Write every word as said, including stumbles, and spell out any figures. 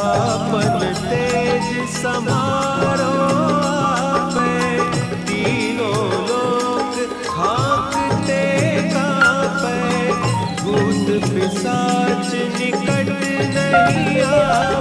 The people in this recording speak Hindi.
आपन तेज समारो आपे, तीनों लोग हाँकते कांपे, भूत पिशाच निकट नहीं आवे।